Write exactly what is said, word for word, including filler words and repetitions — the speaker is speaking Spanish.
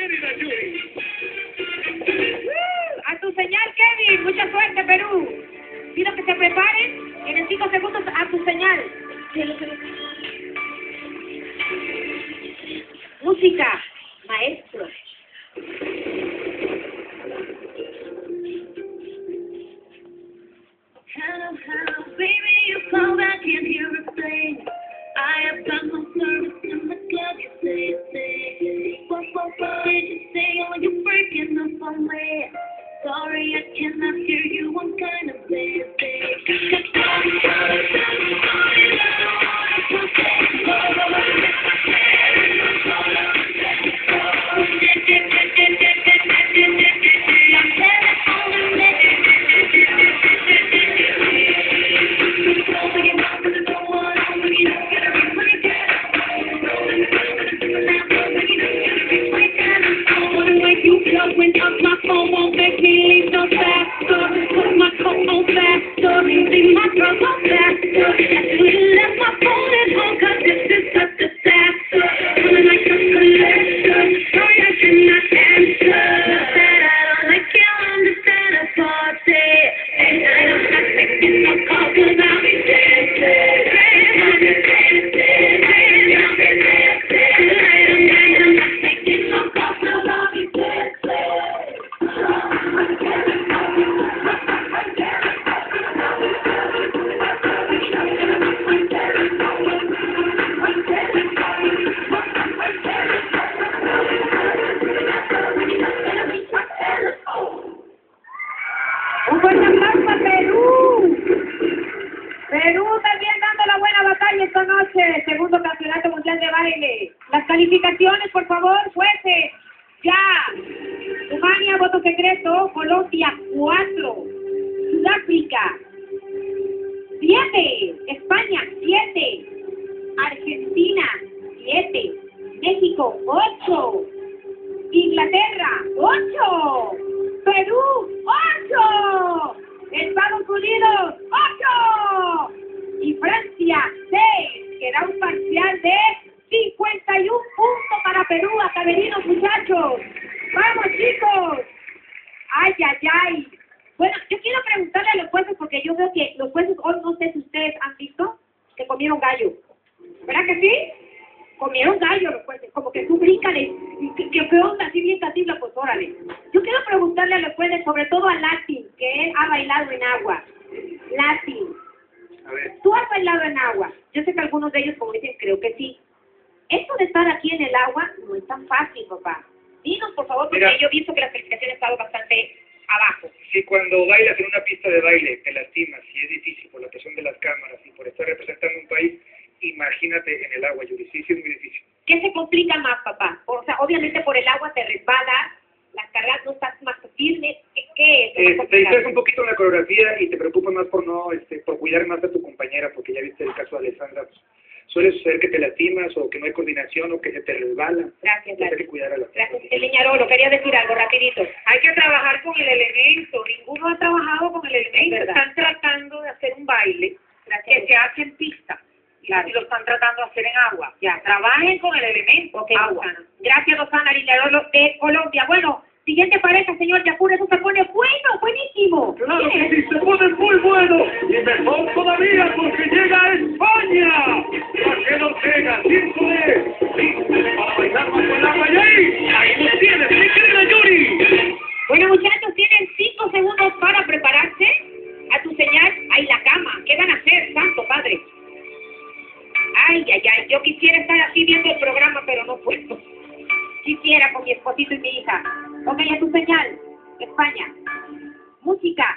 querida Yuri. Uh, a tu señal, Kevin. Mucha suerte, Perú. Pido que se preparen. Tienen cinco segundos a tu señal. Música, maestro. Hello, hello, baby, you called, I can't hear a thing. I have got no service in the club, you say, you say. What, what, what did you say? Oh, you're breaking up on me. Sorry, I cannot hear you, I'm kind of busy. When up my phone won't make me leave no faster. Put my coat on faster. See my girl go faster. I should've left my phone at home, cause this is a disaster. Feeling like a collector. Sorry I cannot answer. Not that I don't like you, understand a party. And I don't have to get no call, cause I'll be dancing. I'll be dancing. I'll be dancing. Tonight I'm night, I'm not taking no call, cause I'll be dancing. Un fuerte aplauso a Perú. Perú también dando la buena batalla esta noche. Segundo campeonato mundial de baile. Las calificaciones, por favor, jueces. Ya. Rumania, voto secreto. Colombia, cuatro. Sudáfrica, siete. España, siete. Argentina, siete. México, ocho. Inglaterra, ocho. Perú, ocho. Estados Unidos, ocho. Y Francia, seis. Queda un parcial de cincuenta y un puntos para Perú. Acaberinos, muchachos. ¡Vamos, chicos! ¡Ay, ay, ay! Bueno, yo quiero preguntarle a los jueces, porque yo veo que los jueces, hoy no sé si ustedes han visto, que comieron gallo. ¿Verdad que sí? Comieron gallo los jueces, como que tú bríncale. ¿Qué, qué, qué onda? Así bien catible, pues órale. Yo quiero preguntarle a los jueces, sobre todo a Latin, que él ha bailado en agua. Latin. A ver. Tú has bailado en agua. Yo sé que algunos de ellos, como dicen, creo que sí. Esto de estar aquí en el agua no es tan fácil, papá. Dinos, por favor, porque Mira, yo he visto que las calificaciones han estado bastante abajo. si cuando bailas en una pista de baile te lastimas y es difícil por la presión de las cámaras y por estar representando un país, imagínate en el agua, Yuri. Sí, sí, es muy difícil. ¿Qué se complica más, papá? O sea, obviamente por el agua te resbalas, las cargas no estás más firme. ¿Qué, qué es? Eh, te distraes un poquito en la coreografía y te preocupas más por no, este, por cuidar más a tu compañera, porque ya viste el caso de Alessandra. Pues, suele suceder que te lastimas o que no hay coordinación o que se te resbala. Gracias, Hay que gracias. cuidar a la Gracias, el Leñarolo. Quería decir algo rapidito. Hay que trabajar con el elemento. Ninguno ha trabajado con el elemento. Están tratando de hacer un baile Gracias. que se hace en pista. Claro. Y lo están tratando de hacer en agua. Ya, trabajen con el elemento. Ok, agua. Rosana. Gracias, Rosana Leñarolo de Colombia. Bueno, siguiente pareja, señor Yapur. Eso se pone bueno, buenísimo. Claro ¿Quién que es? sí, se pone muy bueno y mejor todavía porque llega a España. Raquel Ortega, Circo de Lístese para bailar bajo el agua y ahí, ahí lo tienes, mi querida Yuri. Bueno, muchachos, tienen cinco segundos para prepararse. A tu señal, ahí la cama. ¿Qué van a hacer, santo padre? Ay, ay, ay, yo quisiera estar aquí viendo el programa, pero no puedo. Quisiera con mi esposito y mi hija. Ok, a tu señal, España. Música.